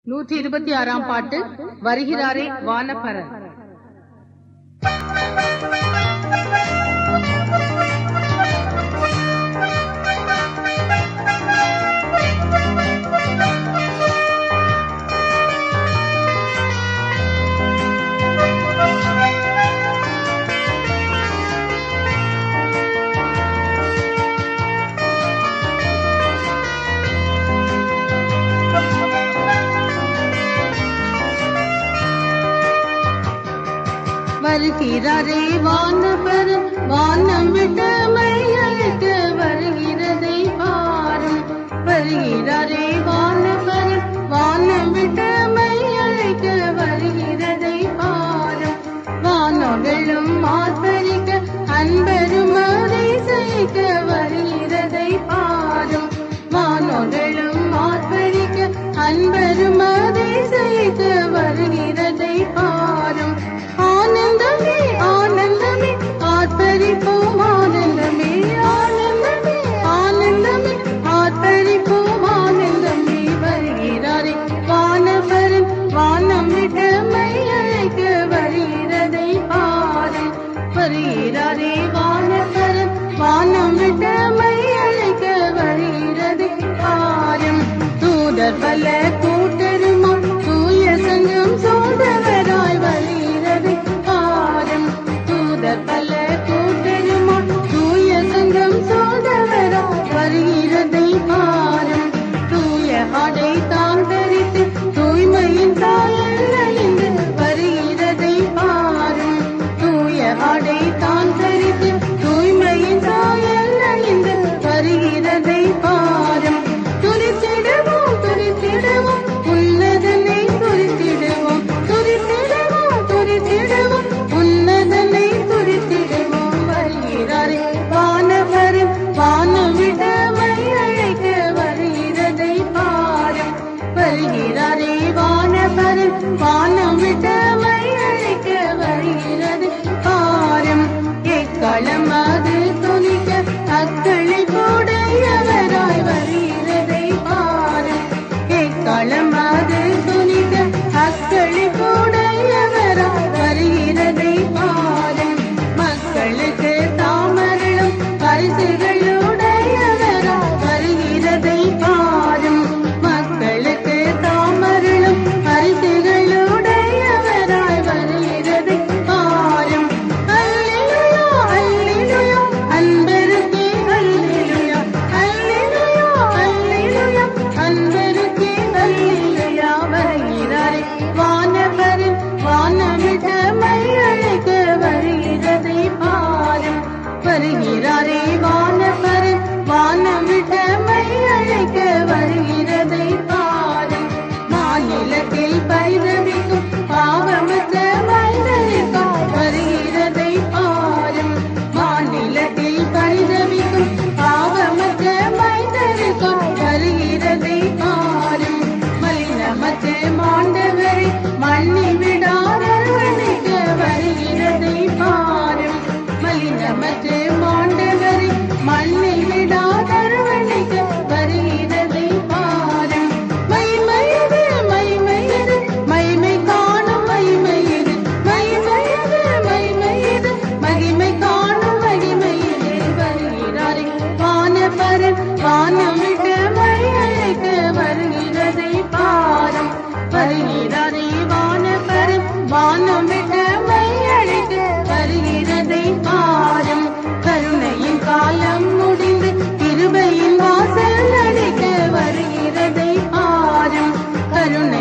126ஆம் பாட்டு. வருகிறாரே வானப்பரன். வருகிறாரே வானப்பரன், வானம் விட்டு மையழைக்க வருகிறதை பாரும். வருகிறாரே வானப்பரன், வானம் விட்டு மையழைக்க வருகிறதை பாரும். வானோகளும் மார்பரிக்க அன்பரும் அதிசயிக்க வருகிறதை பாரும். வானோகளும் மார்பரிக்க அன்பரும் அதிசயிக்க வருகிறதை பாரும். ஆனந்தமே ஆனந்தமே ஆர்ப்பரிப்போம், ஆனந்தமே ஆனந்தமே ஆனந்தமே ஆர்ப்பரிப்போம், ஆனந்தமே. வருகிறாரே வானப்பரன், வானம் விட்டு மையழைக்க வருகிறதை பாரும். வருகிறாரே வானப்பரன், வானம் விட்டு மையழைக்க வருகிறதை பாரும். தூதர் பல கூட்டருமாம் தூய சங்கம் சோதவராய் வருகிறதை பாரும். தூதர் பல கூட்டருமாம் தூய சங்கம் சோதவராய் வருகிறதை பாரும். தூய ஆடை தான் தரித்து தூய்மையின் சாயல் அணிந்து வருகிறதை பாரும். தூய ஆடை தான் தரித்து தூய்மையின் சாயல் அணிந்து வருகிறதை பாரும். துரித்திடுவோம் துரித்திடுவோம் உன்னதனை துரித்திடுவோம், துரித்திடுவோம் துரித்திடுவோம் உன்னதனை துரித்திடுவோம். வருகிறாரே வானப்பரன், வானம் விட்டு மையழைக்க வருகிறதை பாரும். வருகிறாரே வானப்பரன், வானம் விட்டு மையழைக்க வருகிறதை பாரும். எக்களம் அது துணிக்க அக்களை போடையவராய் வருகிறதை பாரும். எக்களம் அது துணிக்க அக்களை போடையவராய் வருகிறதை பாரும். மக்களுக்கு தாமரளும் பரிசுகளுடையவராய் வருகிறதை பாரும். மக்களுக்கு தாமரளும் பரிசுகளுடையவராய் வருகிறதை பாரும். அல்லேலூயா அல்லேலூயா அன்பருக்கே அல்லேலூயா, அல்லேலூயா அல்லேலூயா அன்பருக்கே அல்லேலூயா. வருகிறாரே வானப்பரன், வானம் விட்டு மையழைக்க வருகிறதை பாரும். வருகிறாரே வானப்பரன், வானம் விட்டு மையழைக்க வருகிறதை பாரும். மாநிலத்தில் பரிதவிக்கும் பாவமற்ற மனிதனுக்காய் வருகிறதை பாரும். மாநிலத்தில் பரிதவிக்கும் பாவமற்ற மனிதனுக்காய் வருகிறதை பாரும். மலினமற்ற மாண்டவரை மண்ணி விடாதவனுக்க வருகிறதை பாரும். மலினமற்ற மாண்டவரை மண்ணி விடாதவனுக்க வருகிறதை பாரும். மைமையது மைமையது மைமை காணும் மைமையது, மைமையது மைமையது மகிமை காணும் மகிமையது. வருகிறாரே வானப்பரன், வானம் விட்டு மையழைக்க வருகிறதை பாரும். வருகிறாரே வானப்பரன், வானம் விட்டு மையழைக்க வருகிறதை பாரும். கருணையின் காலம் முடிந்து கிருபையின் வாசல் அடைக்க வருகிறதை பாரும். கருணை